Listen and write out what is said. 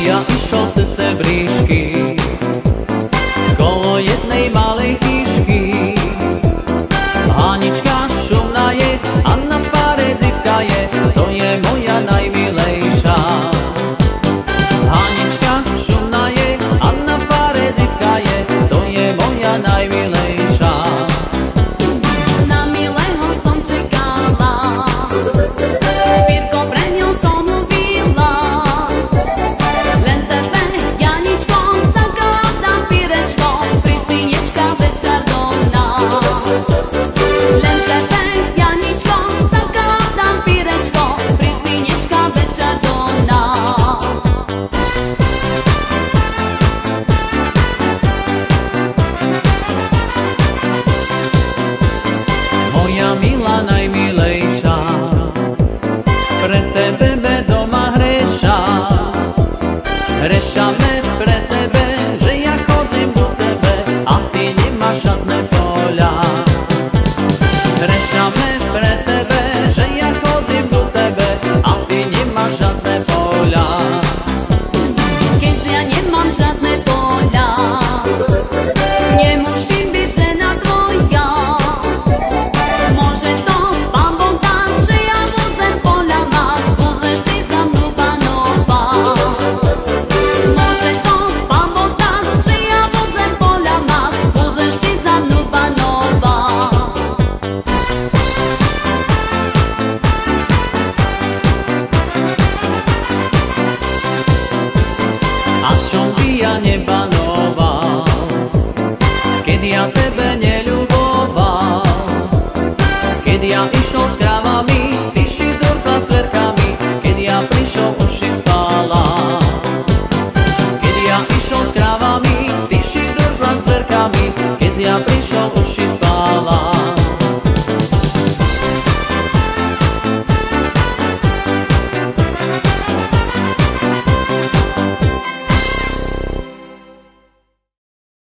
ja išiel cez té bríšky kolo jednej malej chýšky. Hanička šumná je a na fare dzivka je, to je moja najmilejša. Hanička šumná je a na fare dzivka je, to je moja najmilejša. Na milého som čekala, Pírko pre ňou som uvila. Len tebe, Janičko, zakladám pírečko, Kristýnečka večer do nás. Len tebe, Janičko, zakladám pírečko, Kristýnečka večer do nás. Moja milá najmilejša, pre tebe doma hreša. Hrešame pre tebe, že ja chodzím do tebe a ty nemáš žiadne poľa. Hrešame pre tebe, že ja chodzím do tebe a ty nemáš žiadne poľa. Keď ja nemám žiadne poľa, nemusím byť žena tvoja. Môže to Pán Boh dať, že ja budem poľa mať, budeš ty za mnou panovať. Môže to Pán Boh dať, že ja budem poľa mať, budeš ty za mnou panovať. A čo by ja nebanoval, keď ja tebe neľuboval? Keď ja išiel s krávami, ty si durchla cverkami, keď ja prišiel, už si spala. Keď ja išiel s krávami, ty si durchla cverkami, keď ja prišiel, už si